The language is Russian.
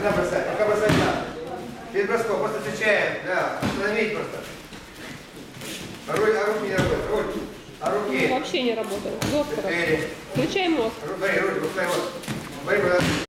Надо бросать, пока бросать надо. Перед броском просто отвечаем, да, остановить просто. А руки не работают, руки. А руки? Вообще не работает. Доктор. Четыре. Включай мозг. Смотри, руки, пускай вот. Смотри,